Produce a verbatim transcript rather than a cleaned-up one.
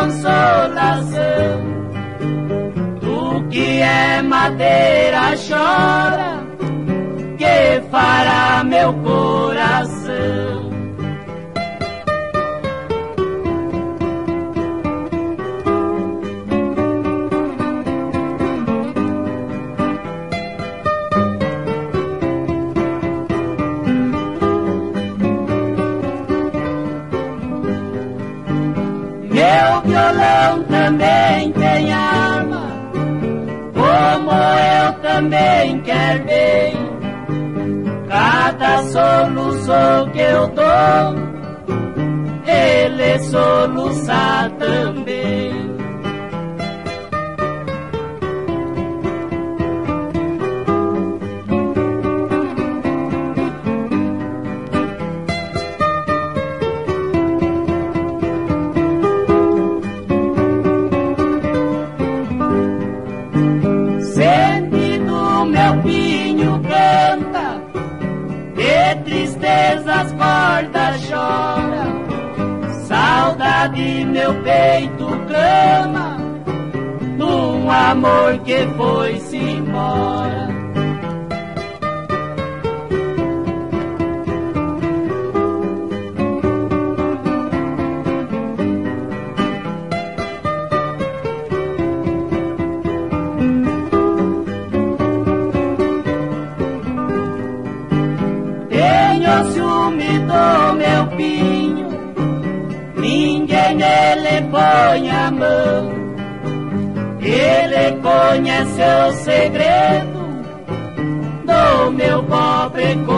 consolação. Tu que é madeira chora, que fará meu coração? Meu violão também tem alma, como eu também quero bem. Cada soluço que eu dou, ele soluça também. Sentido meu pinho canta, de tristeza as cordas choram, saudade meu peito clama, num amor que foi-se embora. Tenho ciúme do meu pinho, ninguém nele põe a mão. Ele conhece o segredo do meu pobre coração.